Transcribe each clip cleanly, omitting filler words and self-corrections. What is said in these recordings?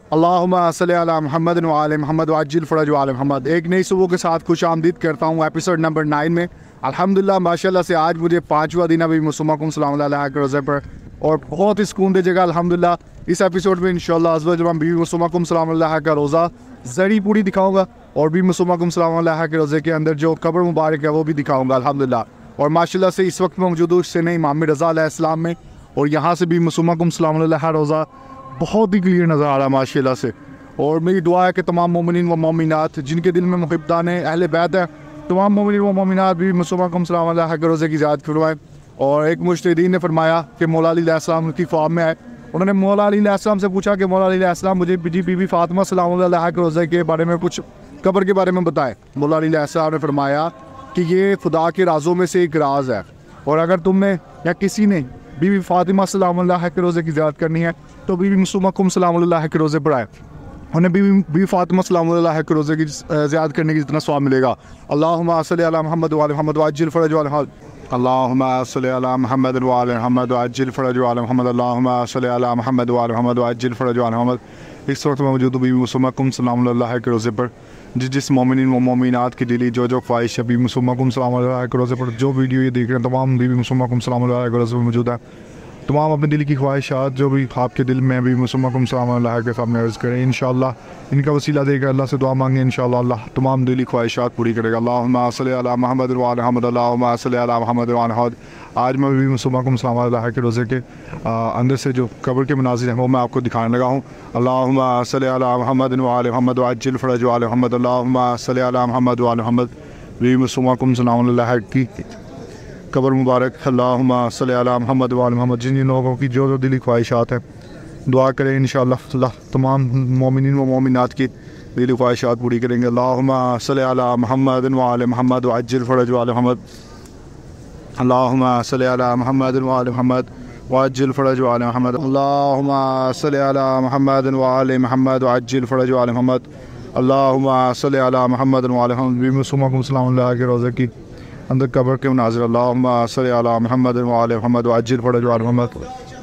अल्लाहुम्मा सल्ली अला मुहम्मद व आले मुहम्मद वअज्जिल फ़रज आले मुहम्मद। एक नई सुबह के साथ खुश आमदीद करता हूँ एपिसोड नंबर 9 में। अल्हम्दुलिल्लाह माशाल्लाह से आज मुझे 5वां दिन अभी मुसम्माकुम सलाम अलैहा के रोज़े पर, और बहुत ही सुकून दे जगह अल्हम्दुलिल्लाह। इस एपिसोड में इंशाअल्लाह अज़्ज़ व जल मैं बीवी मुसम्माकुम सलाम अलैहा का रोज़ा ज़री पूरी दिखाऊँगा, और बीवी मुसम्माकुम सलाम अलैहा के रोज़े के अंदर जो कब्र मुबारक है वो भी दिखाऊँगा अल्हम्दुलिल्लाह। और माशाल्लाह से इस वक्त मैं मौजूद हूँ हुसैन इमाम रज़ा अलैहिस्सलाम में, और यहाँ से भी मुसम्माकुम सलाम अलैहा रोज़ा बहुत ही क्लियर नज़र आ रहा है माशाल्लाह से। और मेरी दुआ है कि तमाम मोमिनीन व मोमिनात जिनके दिल में मुहिब्बान अहले बैत है, तमाम मोमिनीन व मोमिनात भी मुसम्माकुम सलाम अलैहा के रोज़े की ज़ियारत करवाएं। और एक मुज्तहिदीन ने फरमाया कि मौला अली अलैहिस्सलाम की ख्वाब में आए, उन्होंने मौला अली अलैहिस्सलाम से पूछा कि मौला अली अलैहिस्सलाम मुझे बीबी फ़ातिमा सलाम अलैहा के रोज़े के बारे में कुछ कब्र के बारे में बताएं। मौला अली अलैहिस्सलाम ने फरमाया कि ये खुदा के राज़ों में से एक राज है, और अगर तुमने या किसी ने बीबी फ़ातिमा सलाम अलैहा के रोज़े की ज़ियारत करनी है तो बीबी मुसम्माकुम सलाम अलैहा के रोज़े पर आए, उन्हें बीबी फ़ातिमा सलाम अलैहा के रोज़े की ज़ियारत करने की जितना स्वाब मिलेगा। अल्लाहुम्मा सल्ली अला मुहम्मद व आले मुहम्मद वअज्जिल फ़रज आले मुहम्मद। अल्लाहुम्मा सल्ली अला मुहम्मद व आले मुहम्मद वअज्जिल फ़रज आले मुहम्मद। अल्लाहुम्मा सल्ली अला मुहम्मद व आले मुहम्मद वअज्जिल फ़रज आले मुहम्मद। इस वक्त मैं मौजूद हूँ बीबी मुसम्माकुम सलाम अलैहा के रोज़े पर। जिस मोमिनीन व मोमिनात की दिली जो ख्वाहिश है बीबी मुसम्माकुम सलाम अलैहा के रोज़े पर, जो वीडियो ये देख रहे हैं तमाम बीबी मुसम्माकुम सलाम अलैहा के रोज़े पर मौजूद है। तमाम अपने दिल की ख्वाहिशात जो भी आपके दिल में भी मुसम्माकुम सलाम अलैहा के सामने अर्ज़ करें। इंशाअल्लाह इनका वसीला देकर अल्लाह से दुआ मांगे, इंशाअल्लाह अल्लाह तमाम दिली ख्वाहिशात पूरी करेगा। अल्लाहुम्मा सल्ली अला मुहम्मद व आले मुहम्मद। अल्लाहुम्मा सल्ली अला मुहम्मद व आले मुहम्मद। आज मैं भी मुसम्माकुम सलाम अलैहा के रोज़े के अंदर से जो कब्र के मनाज़िर हैं वो मैं आपको दिखाने लगा हूँ। अल्लाहुम्मा सल्ली अला मुहम्मद व आले मुहम्मद वअज्जिल फ़रज आले मुहम्मद। अल्लाहुम्मा सल्ली अला मुहम्मद व आले मुहम्मद। भी मुसम्माकुम सलाम अलैहा की कब्र मुबारक। अल्लाहुम्मा सल्ली अला मुहम्मद व आले मुहम्मद। जिन लोगों की जो दिली ख्वाहिशात हैं दुआ करें, इंशाअल्लाह अल्लाह तमाम मोमिनीन व मोमिनात की दिली ख्वाहिशात पूरी करेंगे। अल्लाहुम्मा सल्ली अला मुहम्मद व आले मुहम्मद वअज्जिल फ़रज आले मुहम्मद। अल्लाहुम्मा सल्ली अला मुहम्मद व आले मुहम्मद वअज्जिल फ़रज आले मुहम्मद। अल्लाहुम्मा सल्ली अला मुहम्मद व आले मुहम्मद वअज्जिल फ़रज आले मुहम्मद। अल्लाहुम्मा सल्ली अला मुहम्मद व आले मुहम्मद। भी मुसम्माकुम सलाम अलैहा के रोज़े की अंदर कब्र के मनाज़िर। अल्लाहुम्मा सल्ली अला मुहम्मद व आले मुहम्मद वअज्जिल फ़रज आले मुहम्मद।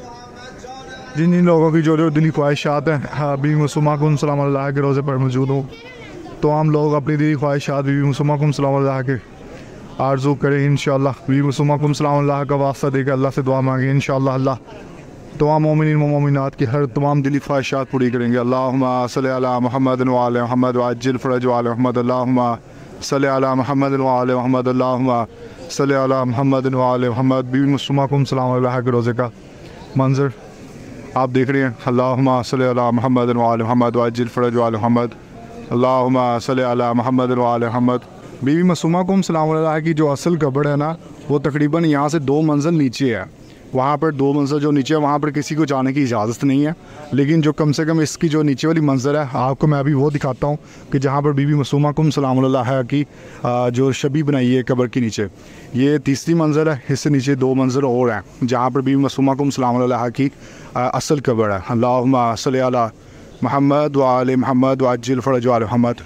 जिन लोगों की जो दिली ख्वाहिशात हैं बीवी मुसम्माकुम सलाम अलैहा के रोज़े पर मौजूद हूँ, तो हम लोग अपनी दिली ख्वाहिशात बीवी मुसम्माकुम सलाम अलैहा के आरज़ू करें। इंशाअल्लाह बीवी मुसम्माकुम सलाम अलैहा का वास्ता देकर अल्लाह से दुआ मांगे, इंशाअल्लाह अल्लाह तमाम मोमिनीन व मोमिनात की हर तमाम दिली ख्वाहिशात पूरी करेंगे। अल्लाहुम्मा सल्ली अला मुहम्मद व आले मुहम्मद वअज्जिल फ़रज आले मुहम्मद। अल्लाहुम्मा सल्ली अला मुहम्मद व आले मुहम्मद। अल्लाहुम्मा सल्ली अला मुहम्मद व आले मुहम्मद। बीवी मुसम्माकुम सलाम अलैहा के रोज़े का मंजर आप देख रहे हैं। अल्लाहुम्मा सल्ली अला मुहम्मद व आले मुहम्मद वअज्जिल फ़रज आले मुहम्मद। अल्लाहुम्मा सल्ली अला मुहम्मद व आले मुहम्मद। बीवी मुसम्माकुम सलाम अलैहा की जो असल कब्र है ना, वो तकरीबन यहाँ से 2 मंजिल नीचे है। वहाँ पर 2 मंजिल जो नीचे है वहाँ पर किसी को जाने की इजाज़त नहीं है, लेकिन जो कम से कम इसकी जो नीचे वाली मंजिल है आपको मैं अभी वो दिखाता हूँ कि जहाँ पर बीवी मुसम्माकुम सलाम अलैहा की जो शबी बनाई है कब्र के नीचे, ये 3री मंजिल है। इससे नीचे 2 मंजिल और हैं जहाँ पर बीवी मुसम्माकुम सलाम अलैहा की असल कब्र है। अल्लाहुम्मा सल्ली अला मुहम्मद व आले मुहम्मद वअज्जिल फ़रज आले मुहम्मद।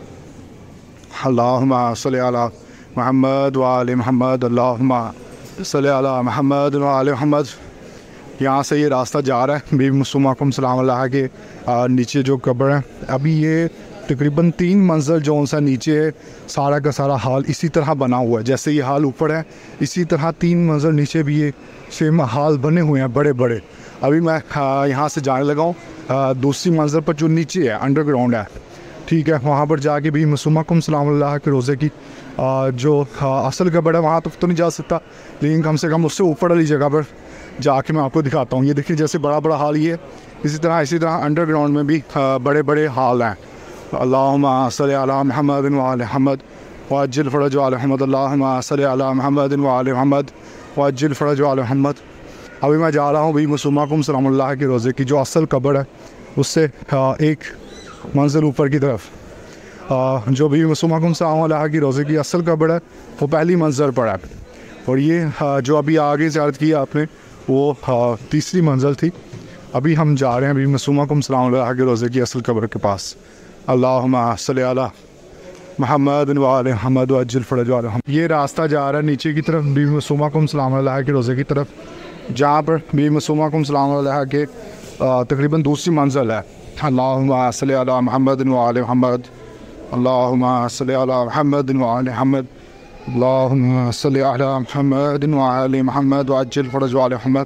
अल्लाहुम्मा सल्ली अला मुहम्मद व आले मुहम्मद। अल्लाहुम्मा सल्ली अला मुहम्मद व आले मुहम्मद। यहाँ से ये रास्ता जा रहा है बीवी मुसम्माकुम सलाम अलैहा के नीचे जो कब्र है। अभी ये तकरीबन 3 मंजिल जो उनसा नीचे है, सारा का सारा हाल इसी तरह बना हुआ है। जैसे ये हाल ऊपर है इसी तरह 3 मंजिल नीचे भी ये सेम हाल बने हुए हैं बड़े बड़े। अभी मैं यहाँ से जाने लगा हूँ दूसरी मंजिल पर जो नीचे है, अंडरग्राउंड है, ठीक है। वहाँ पर जाके भी मुसम्माकुम सलाम अलैहा के रोज़े की जो असल कब्र है वहाँ तो नहीं जा सकता, लेकिन कम से कम उससे ऊपर वाली जगह पर जाके मैं आपको दिखाता हूँ। ये देखिए जैसे बड़ा बड़ा हाल ये, इसी तरह अंडरग्राउंड में भी बड़े बड़े हाल हैं। अल्लाहुम्मा सल्ली अला मुहम्मद व आले मुहम्मद वअज्जिल फ़रज आले मुहम्मद। अल्लाहुम्मा सल्ली अला मुहम्मद व आले मुहम्मद वअज्जिल फ़रज आले मुहम्मद। अभी मैं जा रहा हूँ भी मुसम्माकुम सलाम अलैहा के रोज़े की जो असल कब्र है उससे एक मंजिल ऊपर की तरफ। जो भी मुसम्माकुम सलाम अलैहा की रोज़े की असल कब्र है वो पहली मंजिल पर है, और ये जो अभी आगे ज़ियारत की आपने वो 3री मंजिल थी। अभी हम जा रहे हैं अभी मुसम्माकुम सलाम अलैहा के रोज़े की असल कब्र के पास। अल्लाहुम्मा सल्ली अला मुहम्मद व आले मुहम्मद वअज्जिल फ़रज आले मुहम्मद। ये रास्ता जा रहा है नीचे की तरफ बीवी मुसम्माकुम सलाम अलैहा के रोज़े की तरफ, जहाँ पर बीवी मुसम्माकुम सलाम अलैहा के तकरीबन दूसरी मंजिल है। अल्लाहुम्मा सल्लि अला मुहम्मद व आले मुहम्मद, अल्लाहुम्मा सल्लि अला मुहम्मद व आले मुहम्मद, अल्लाहुम्मा सल्लि अला मुहम्मद व आले मुहम्मद व अज्जिल फरज व आले मुहम्मद,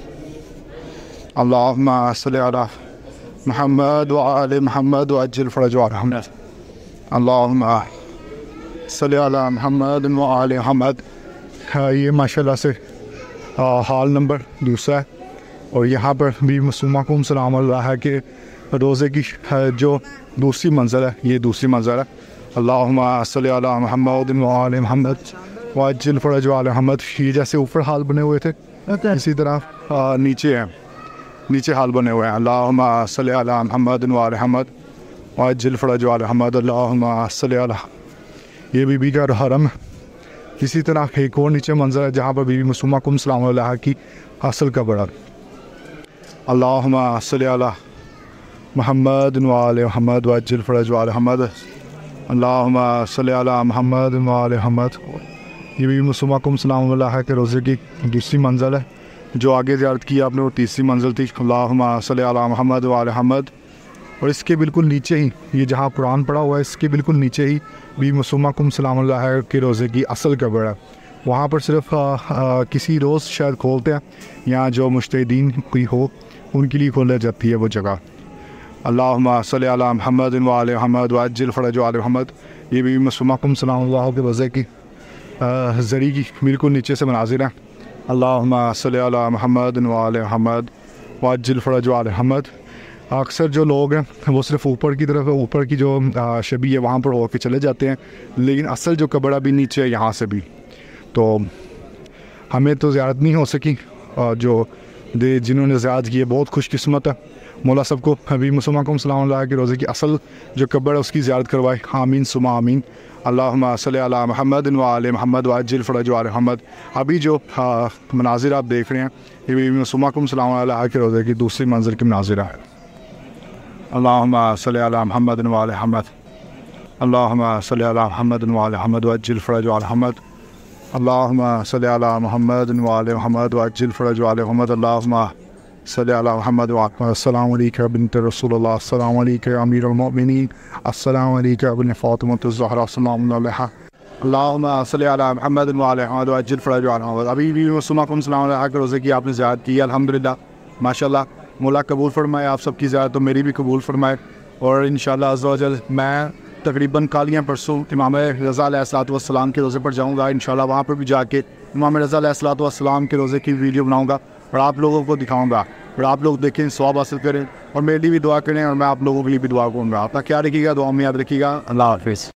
अल्लाहुम्मा सल्लि अला मुहम्मद व आले मुहम्मद व अज्जिल फरज व आले मुहम्मद, अल्लाहुम्मा सल्लि अला मुहम्मद व आले मुहम्मद। ये माशाल्लाह से हाल नंबर दूसरा है और यहाँ पर भी मासूमा को सलाम है कि रोज़े की जो दूसरी मंज़िल है, ये दूसरी मंज़िल है। अल्लाहुम्मा सल्लि अला मुहम्मद व आले मुहम्मद व अज्जिल फरज व आले मुहम्मद। ये जैसे ऊपर हाल बने हुए थे इसी तरह नीचे हैं, नीचे हाल बने हुए हैं। अल्लाहुम्मा सल्लि अला मुहम्मद व आले मुहम्मद व अज्जिल फरज व आले मुहम्मद, अल्लाहुम्मा सल्लि अला। ये बीबी का हरम है। इसी तरह एक और नीचे मंजर है जहाँ पर बीबी मासूमा कुम सलाम अलैहा की असल कब्र है। अल्लाहुम्मा सल्लि अला मुहम्मद व आले मुहम्मद व अज्जिल फरज व आले मुहम्मद, अल्लाहुम्मा सल्लि अला मुहम्मद व आले मुहम्मद। ये बीबी मासूमा कुम सलाम अलैहा के रोज़े की दूसरी मंजिल है। जो आगे ज़ियारत की आपने वो तीसरी मंजिल थी। अल्लाहुम्मा सल्लि अला मुहम्मद व आले मुहम्मद। और इसके बिल्कुल नीचे ही ये जहाँ कुरान पड़ा हुआ है, इसके बिल्कुल नीचे ही बीबी मासूमा कुम सलाम अलैहा के रोज़े की असल कब्र है। वहाँ पर सिर्फ किसी रोज़ शायद खोलते हैं या जो मुश्तहीदीन कोई हो उनके लिए खोली जाती है वो जगह। अल्लाहुम्मा सल्लि अला मुहम्मद व आले मुहम्मद व अज्जिल फरज व आले मुहम्मद। ये बीबी मासूमा कुम सलाम अलैहा के रोज़े की ज़री की बिल्कुल नीचे से मनाजिर है। अल्लाहुम्मा सल्लि अला मुहम्मद व आले मुहम्मद व अज्जिल फरज व आले मुहम्मद। अक्सर जो लोग हैं वो सिर्फ ऊपर की तरफ, ऊपर की जो शबी है वहाँ पर होकर चले जाते हैं, लेकिन असल जो कब्र अभी नीचे है यहाँ से भी। तो हमें तो ज़ियारत नहीं हो सकी, और जो जिन्होंने ज़ियारत की है बहुत खुशकिस्मत है। मौला सबको बीबी मासूमा कुम सलाम अलैहा के रोज़े की असल जो कब्र है उसकी ज़ियारत करवाए। आमीन सुमा आमीन। अल्लाहुम्मा सल्लि अला मुहम्मद व आले मुहम्मद व अज्जिल फरज व आले मुहम्मद। अभी जो मनाजिर आप देख रहे हैं ये बीबी मासूमा कुम सलाम अलैहा के रोज़े की दूसरी मंजिल की मनाजिर है। अल्लाहुम्मा सल्लि अला मुहम्मद व आले मुहम्मद, अल्लाहुम्मा सल्लि अला मुहम्मद व आले मुहम्मद व अज्जिल फरज व आले मुहम्मद, अल्लाहुम्मा सल्लि अला मुहम्मद व आले मुहम्मद व अज्जिल फरज व आले मुहम्मद, अल्लाहुम्मा सल्लि अला मुहम्मद व आले मुहम्मद। अस्सलामु अलैका बिन्त रसूलुल्लाह, अस्सलामु अलैका अमीरुल मोमिनीन, अस्सलामु अलैका इब्न फातिमतुज़ ज़हरा सलामुल्लाह अलैहा। अल्लाहुम्मा सल्लि अला मुहम्मद व आले मुहम्मद व अज्जिल फरज व आले मुहम्मद। अभी भी मासूमा कुम सलाम अलैहा के रोज़े की आपने ज़ियारत की, अल्हम्दुलिल्लाह माशाल्लाह। मौला कबूल फरमाए आप सबकी ज़ियारत, तो मेरी भी कबूल फरमाए। और इंशाअल्लाह अज़्ज़ा वजल मैं तकरीबन कल या परसों इमाम रज़ा अलैहिस्सलाम के रोज़े पर जाऊँगा। इंशाअल्लाह वहाँ पर भी जाके इमाम रज़ा अलैहिस्सलाम के रोज़े की वीडियो बनाऊँगा और आप लोगों को दिखाऊँगा, और आप लोग देखें, सवाब हासिल करें और मेरे लिए भी दुआ करें और मैं आप लोगों के लिए भी दुआ करूँगा। अपना ख्याल रखिएगा, दुआ में याद रखिएगा। अल्लाह हाफ़िज़।